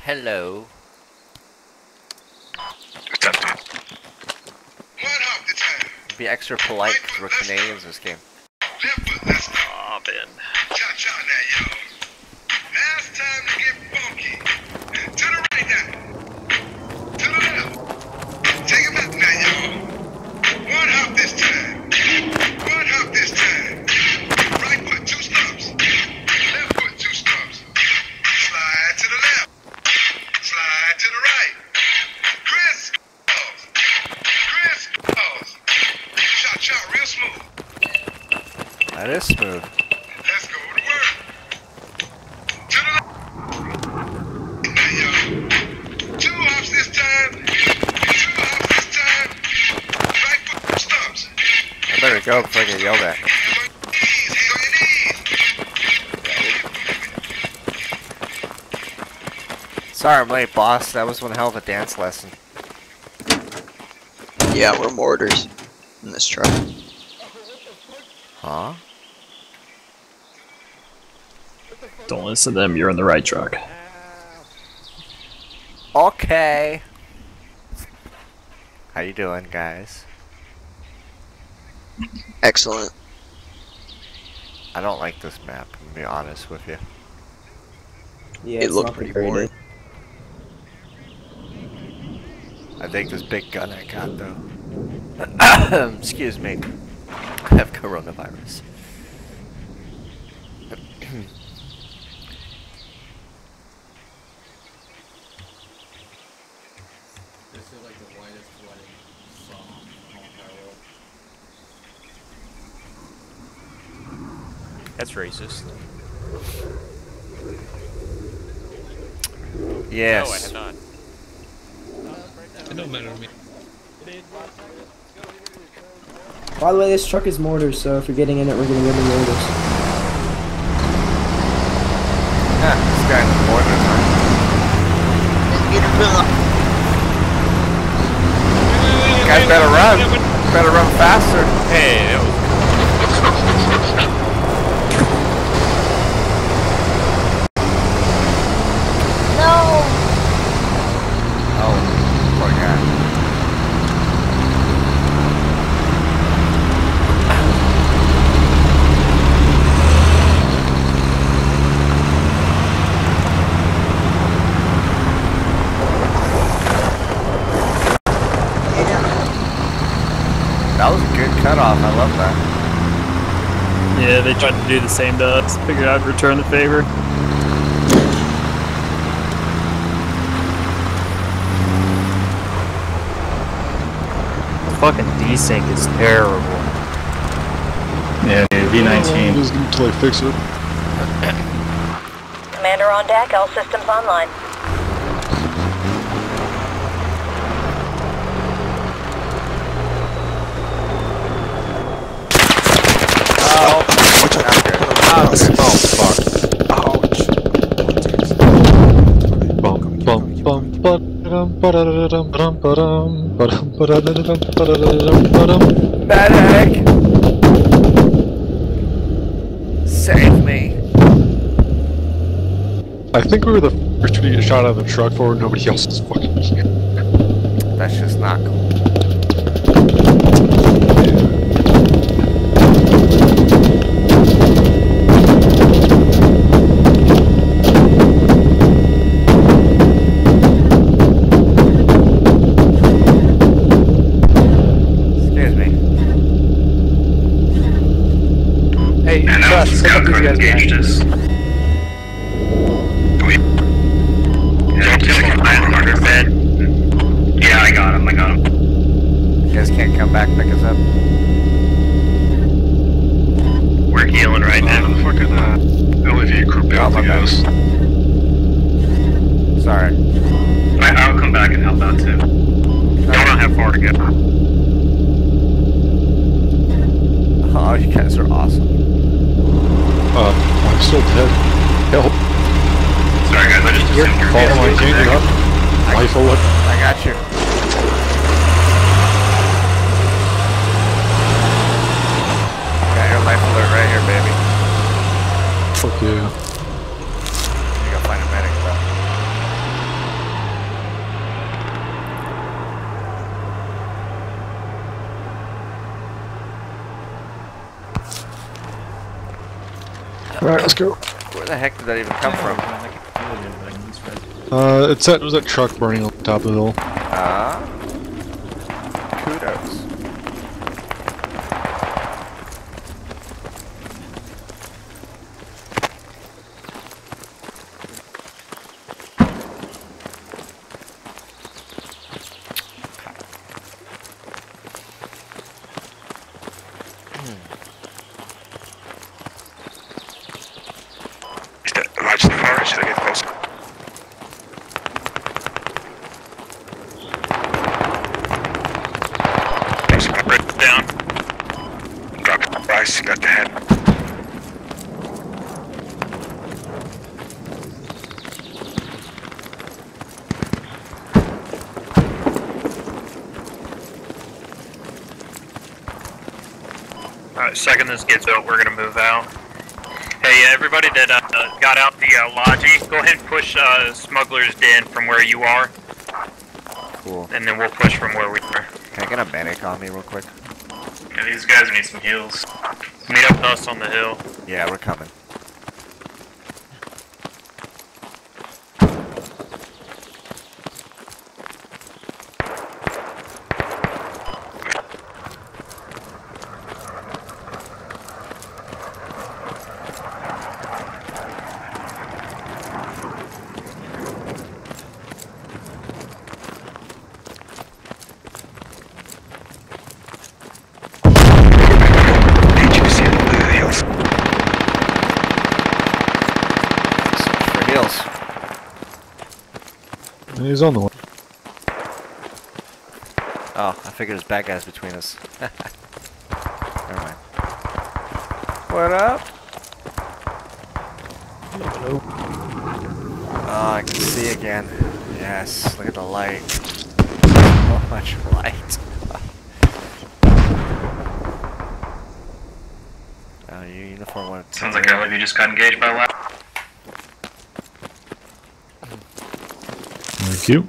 Hello. Be extra polite because we're Canadians this game. Aw, Ben. Cha-cha now, yo. Now it's time to get funky. To the right now. To the left. Take it back now, yo. One hop this time. One hop this time. Right foot, 2 stumps. Left foot, 2 stumps. Slide to the left. Slide to the right. Criss cross. Criss cross. Cha-cha, real smooth. That is smooth. Let's go to work. To the left. Now, yo. 2 hops this time. 2 hops this time. Right foot stumps. I better go before I get yelled at. Hands on your knees. Sorry I'm late, boss. That was one hell of a dance lesson. Yeah, we're mortars in this truck. Huh? Don't listen to them, you're in the right truck. Okay. How you doing, guys? Excellent. I don't like this map, I'm gonna be honest with you. Yeah, It looked pretty boring. I think this big gun I got, though. Excuse me. I have coronavirus. That's racist. Yes. No, I have not. It don't matter to me. By the way, this truck is mortars, so if you're getting in it, we're gonna go to mortars. Yeah, this guy in the border. You guys better run. Better run faster. Hey, that was Oh, poor guy. That was a good cutoff. I love that. Yeah, they tried to do the same to us. Figured I'd return the favor. Fucking desync is terrible. Yeah, V19. Just until I fix it. Commander on deck, all systems online. Oh, oh, fuck. Bum bum bum ba-dum ba-dum ba-dum. Medic! Save me. I think we were the first to get shot out of the truck for nobody else is fucking here. That's just not cool. Excuse me. Hey, Josh, pick up these guys behind. Yeah, I got him. You guys can't come back, pick us up. We're healing right now. The fucking LAV crew out the guys. Sorry. I'll come back and help out too. Y'all don't have far to go. Oh, you guys are awesome. I'm still dead. Help. Sorry guys, I just assumed you're Follow my dead. gang up. Rifle it. I got you. Got your life alert right here, baby. Fuck yeah. You gotta find a medic, though. Alright, let's go. Where the heck did that even come from? It was that truck burning on top of the hill. Ah. Kudos. Watch the fire, should I get close? There's one right down. Drop Bryce, you got the head. Alright, second this gets out, we're gonna move out. Hey, everybody that got out the lodgy, go ahead and push Smuggler's Den from where you are. Cool. And then we'll push from where we are. Can I get a medic on me real quick? Yeah, these guys need some heals. Meet up with us on the hill. Yeah, we're coming. He's on the way. Oh, I figured there's bad guys between us. Never mind. What up? Hello. Oh, I can see again. Yes, look at the light. So much light. Oh, your uniform went. Sounds like all of you just got engaged by a lap. Thank you.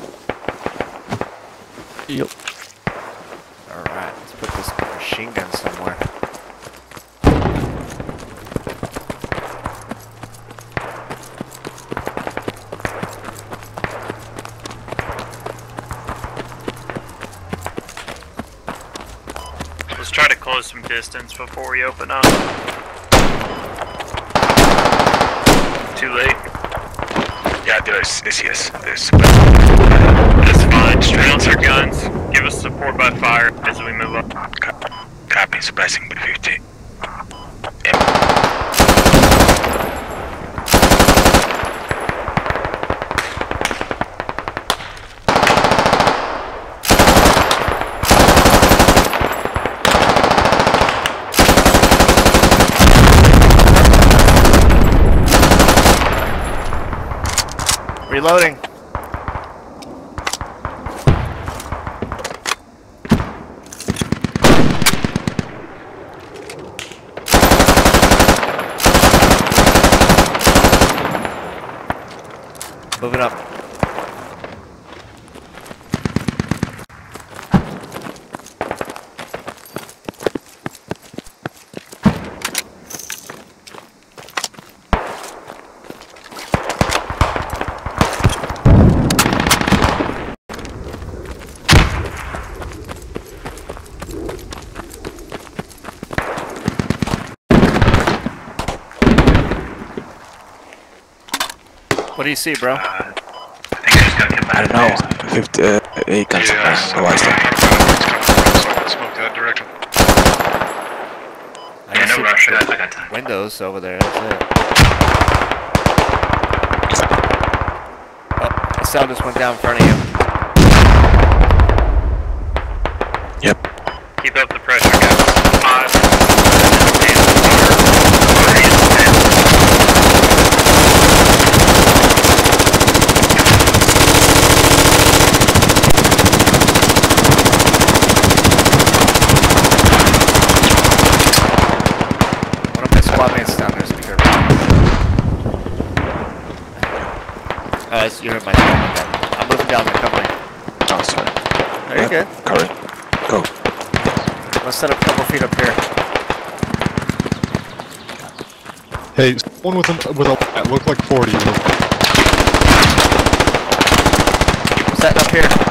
Yep. Alright, let's put this machine gun somewhere. Let's try to close some distance before we open up. Too late. Yeah, there's yes. That's fine. Straight our guns. Give us support by fire as we move up. Copy, suppressing B-50. Reloading. Moving up. What do you see, bro? I think I just got hit by I don't know. 58 guns. Yeah, Why is that? Smoke that direction. I Yeah, no see rush. I got time. windows over there, that's it. Oh, the cell just went down in front of you. Yep. Keep up the pressure, guys. 5. One of my squad mates down there, speaker. You heard my squad mate. I'm moving down the company. Oh, sorry. There you go. Cover it. Go. Let's set up a couple feet up here. Hey, one with a look like 40. Setting up here.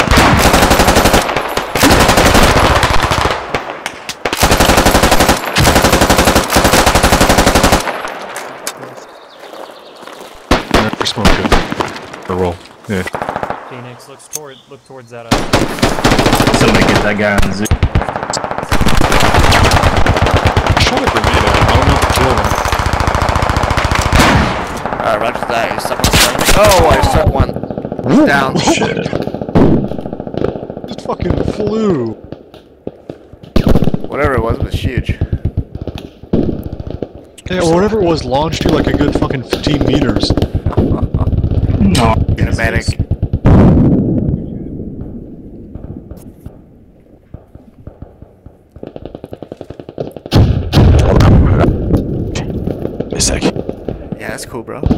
For smoking. Or roll. Yeah. Phoenix, look towards that. Somebody get that guy on the zoo. Shot a grenade at him. I don't know if it killed him. Alright, roger that. Is someone running me? Oh, I struck one. Down. Shit. Just fucking flew. Whatever it was huge. Yeah, or whatever it was launched you like a good fucking 15 meters. No. Get a medic. Hold on. Give me a sec. Yeah, that's cool, bro.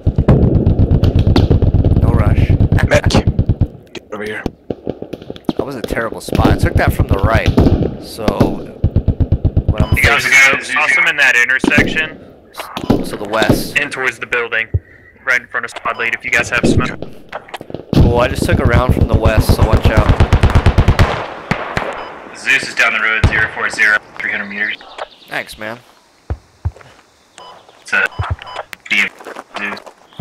No rush. Medic. Get over here. That was a terrible spot. I took that from the right. So, what I'm You guys facing, saw some in that intersection so the west. and towards the building, right in front of Squad Lead. If you guys have smoke. Cool, I just took a round from the west, so watch out. Zeus is down the road, 040, 300 meters. Thanks, man. It's a DM Zeus.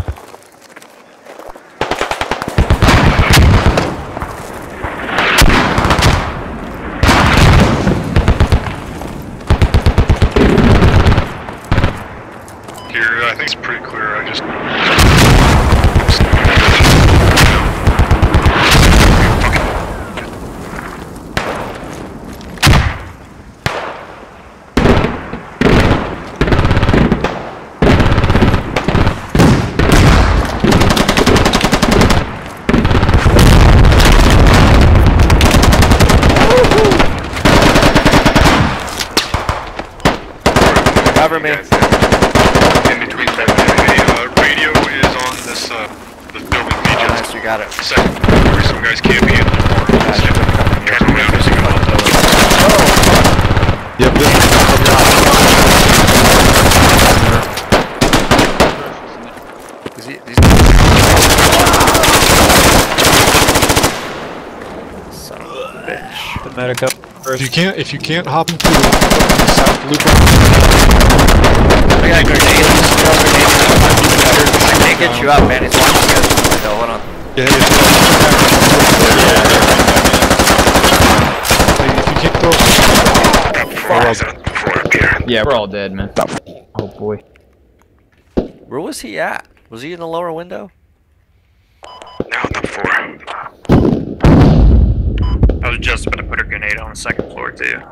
Here, I think it's pretty clear. I just. Cover me. In between that, radio is on this building. Oh, nice, you got it. Second floor, some guys camping in the corner. Yep, this Is he, these son of a bitch. The medic up first. if you can't hop into the south loop. I got a grenade. I can't get you up, man. He's watching you. No, hold on. Yeah, if you can't throw. Yeah, we're all dead, man. Oh boy. Where was he at? Was he in the lower window? Now on the floor. I was just about to put a grenade on the second floor too.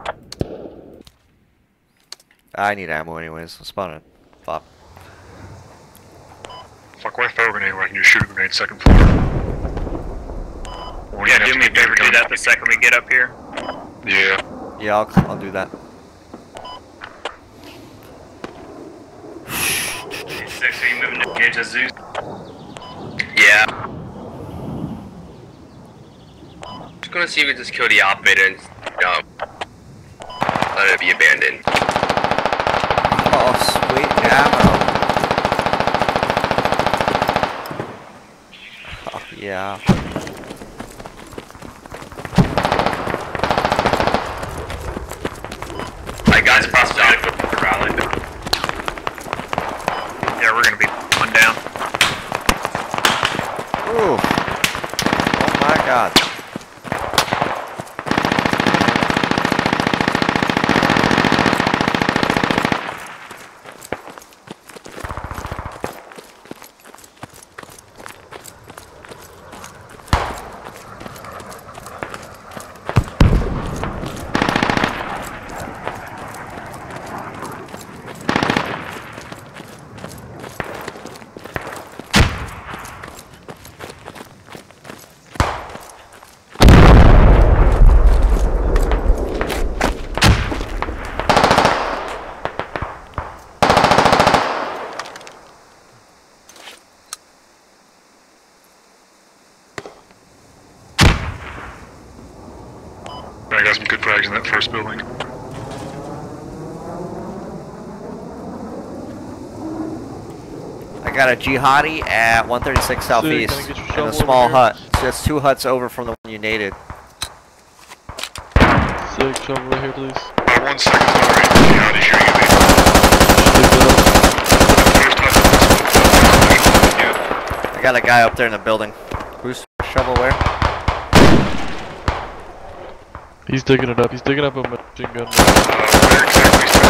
I need ammo anyways. Let's spawn it. Pop. Fuck, why throw a grenade when I can just shoot a grenade second floor? Or you Yeah, have do to me a get favor, do that the second we get up here. Yeah. Yeah, I'll do that. 6, are you moving to engage a Zeus? Yeah. Just gonna see if we just kill the operator and let it be abandoned. Oh, sweet ammo. Oh, yeah. Alright guys, across the rally. Yeah, we're gonna be one down. Ooh. Oh my god. I got some good frags in that first building. got a jihadi at 136 southeast in a small hut. So that's 2 huts over from the one you naded. Sick, shovel right here, please. 1 second already. Jihadi shooting at me. I got a guy up there in the building. Who's shovel where? He's digging it up. He's digging up a machine gun. Where exactly is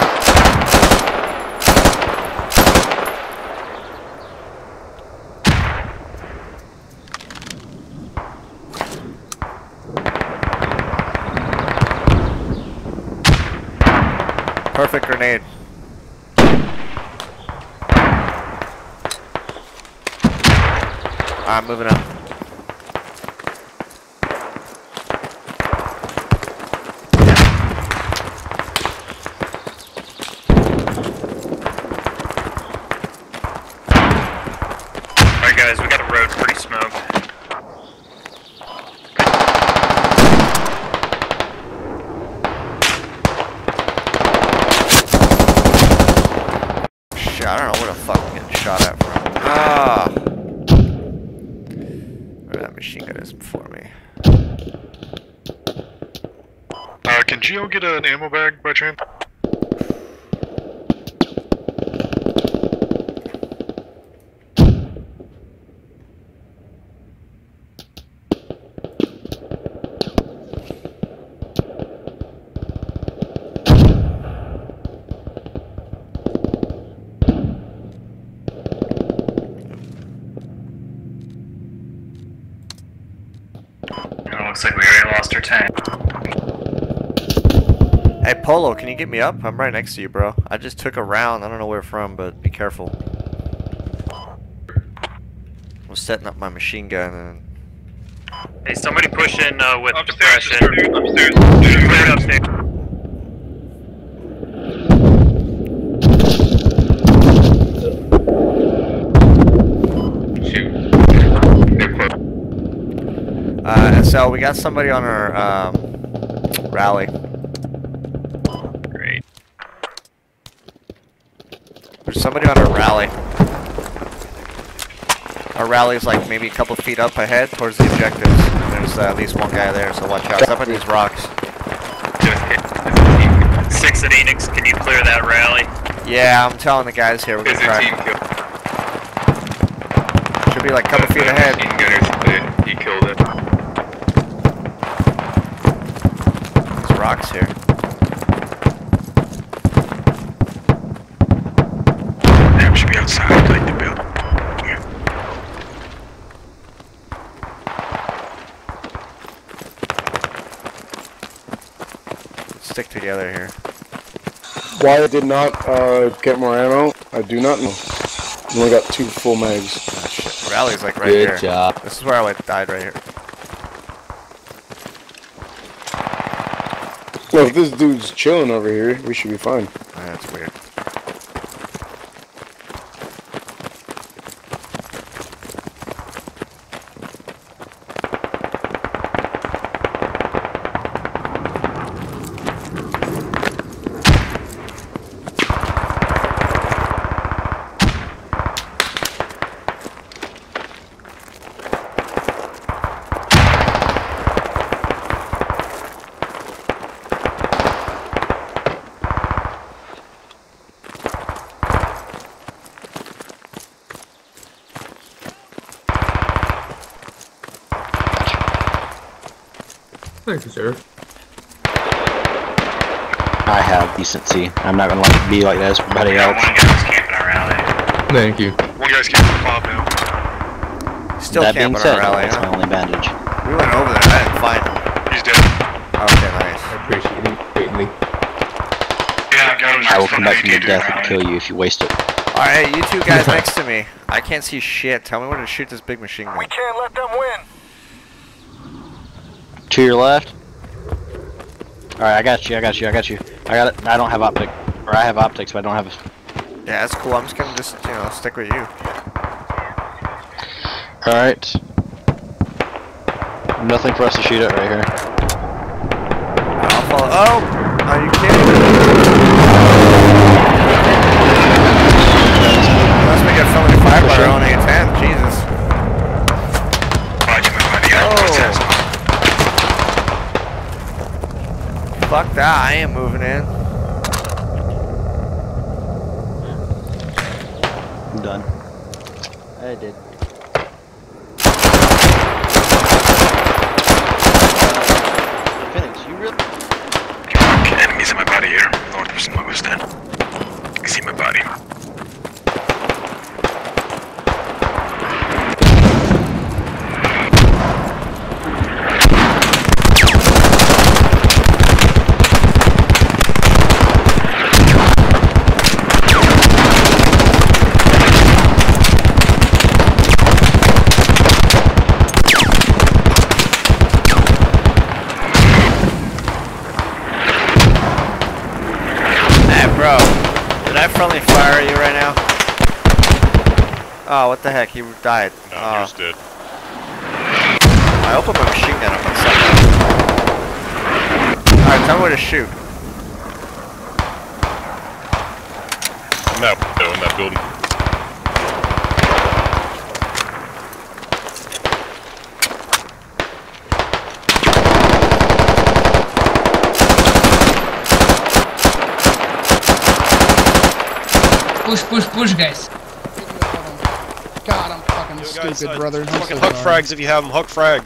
Perfect grenade. I'm moving up. Alright guys, we got the road pretty smoked. Shit, I don't know where the fuck I'm getting shot at from. Ah! Where that machine gun is for me. Can Geo get an ammo bag by chance? Looks like we already lost our tank. Hey Polo, can you get me up? I'm right next to you, bro. I just took a round. I don't know where from, but be careful. I'm setting up my machine gun and... Hey, somebody push in with Upstairs, depression. upstairs. Clear it upstairs. So we got somebody on our rally. Great. There's somebody on our rally. Our rally's like maybe a couple feet up ahead towards the objectives. And there's at least one guy there, so watch out. It's up in these rocks. 6 at Enix, can you clear that rally? Yeah, I'm telling the guys here we're gonna try. Should be like a couple feet ahead. He killed it. These rocks here. Damn, should be outside, like the building. Stick together here. Why I did not get more ammo, I do not know. I only got 2 full mags. Oh, shit. Rally's like right Good here. job. This is where I died right here. Well, if this dude's chilling over here, we should be fine. Oh, that's weird. Thank you, sir. I have decency. I'm not gonna let it be like that as everybody else. One guy's camping our rally. Thank you. One guy's getting the bomb now. Still That being camping said, our rally, that's huh? my only bandage. We went over there, I didn't find him. He's dead. Okay, nice. I appreciate it greatly. Yeah, I will come back from your death and kill you if you waste it. Alright, you two guys next to me. I can't see shit. Tell me where to shoot this big machine gun. We can't let them win. To your left. Alright, I got you. I got it. I don't have optic. Or I have optics, but I don't have... Yeah, that's cool. I'm just gonna stick with you. Alright. Nothing for us to shoot at right here. I'll follow. Oh! Are you kidding me? Let's make a felony Alright, we're on A10, Jesus. Fuck that, I ain't moving in. I'm done. I did. Phoenix, you really? Enemies in my body here. North of Slugfest. You can see my body. Bro, did I friendly fire at you right now? Oh, what the heck? He died. No, he was dead. I opened my machine gun up on something. Alright, tell me where to shoot. In that window, in that building. Push, guys. God, I'm fucking stupid, brother. Fucking hook frags if you have them. Hook frags.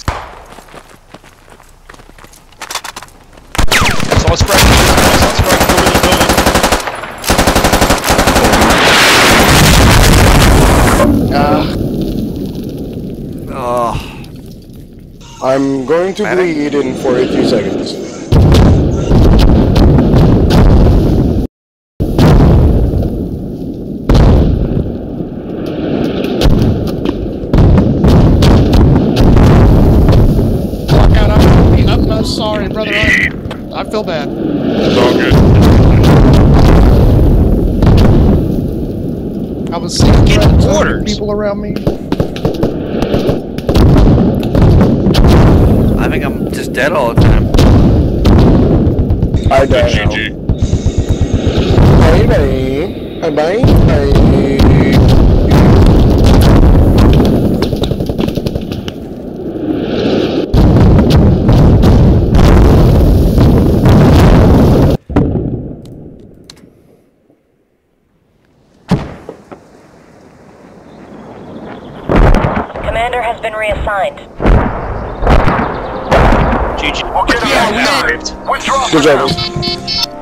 So let's frag. Let's frag over the building. I'm going to bleed in 43 seconds. Sorry, brother. I feel bad. It's all good. I was seeing people around me. I think I'm just dead all the time. I die now. Bye. Commander has been reassigned. GG. We'll get him out now. Good job.